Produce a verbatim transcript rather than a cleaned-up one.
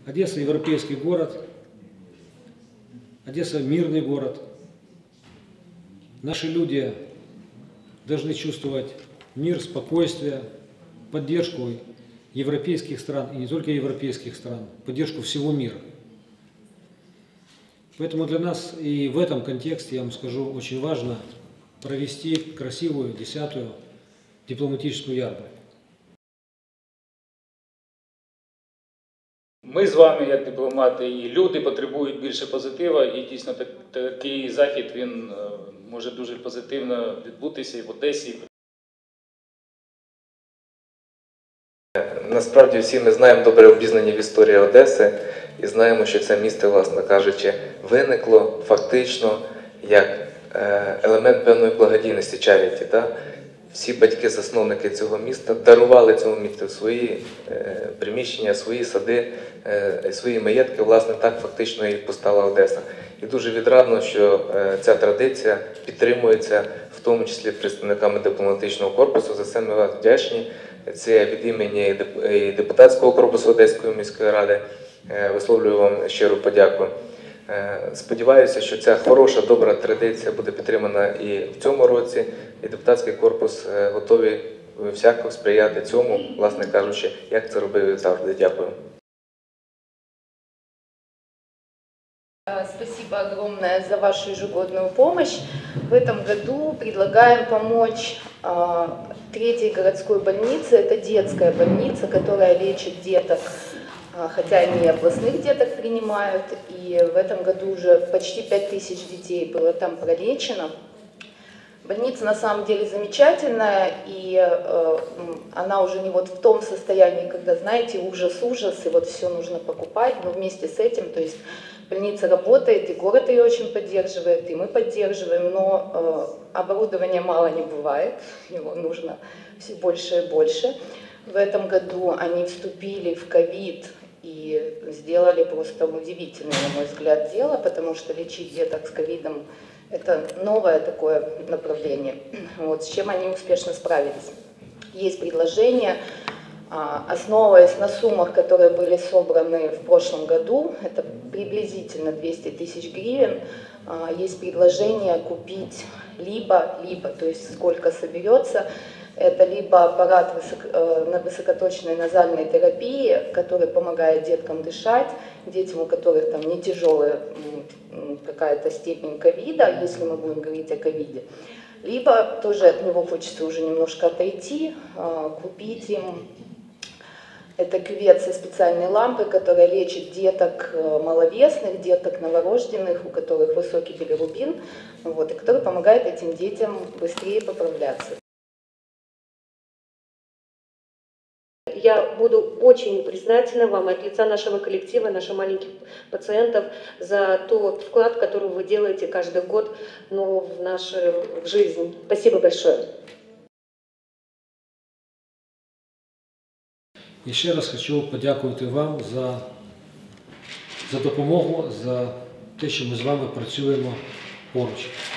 Одесса – европейский город, Одесса – мирный город. Наши люди должны чувствовать мир, спокойствие, поддержку европейских стран, и не только европейских стран, поддержку всего мира. Поэтому для нас и в этом контексте, я вам скажу, очень важно провести красивую десятую дипломатическую ярмарку. Ми з вами, як дипломати, і люди потребують більше позитива, і дійсно так, такий захід, він може дуже позитивно відбутися і в Одесі. Насправді всі ми знаємо, добре обізнані в історії Одеси, і знаємо, що це місто, власне кажучи, виникло фактично як елемент певної благодійності, чаріті. Да? Всі батьки-засновники цього міста дарували цьому місту свої е, приміщення, свої сади, е, свої маєтки. Власне, так фактично і постала Одеса. І дуже відрадно, що е, ця традиція підтримується, в тому числі представниками дипломатичного корпусу. За це ми вас вдячні. Це від імені і депутатського корпусу Одеської міської ради. Е, висловлюю вам щиру подяку. Сподіваюся, що ця хороша, добра традиція буде підтримана і в цьому році, і депутатський корпус готовий всяко сприяти цьому, власне кажучи, як це робив завжди. Дякую. Спасибо огромное за вашу ежегодную помощь. В этом году предлагаем помочь а, третьей городской больнице. Это детская больница, которая лечит деток, хотя они и областных деток принимают, и в этом году уже почти пять тысяч детей было там пролечено. Больница на самом деле замечательная, и э, она уже не вот в том состоянии, когда, знаете, ужас-ужас, и вот все нужно покупать, но вместе с этим, то есть больница работает, и город ее очень поддерживает, и мы поддерживаем, но э, оборудования мало не бывает, его нужно все больше и больше. В этом году они вступили в ковид и сделали просто удивительное, на мой взгляд, дело, потому что лечить деток с ковидом – это новое такое направление, вот, с чем они успешно справились. Есть предложение, основываясь на суммах, которые были собраны в прошлом году, это приблизительно двести тысяч гривен, есть предложение купить либо-либо, то есть сколько соберется. Это либо аппарат высоко, высокоточной назальной терапии, который помогает деткам дышать, детям, у которых там не тяжелая какая-то степень ковида, если мы будем говорить о ковиде. Либо тоже от него хочется уже немножко отойти, купить им. Это кювет со специальной лампой, которая лечит деток маловесных, деток новорожденных, у которых высокий билирубин, вот, и который помогает этим детям быстрее поправляться. Я буду очень признательна вам от лица нашего коллектива, наших маленьких пациентов, за тот вклад, который вы делаете каждый год, ну, в нашу жизнь. Спасибо большое. І ще раз хочу подякувати вам за, за допомогу, за те, що ми з вами працюємо поруч.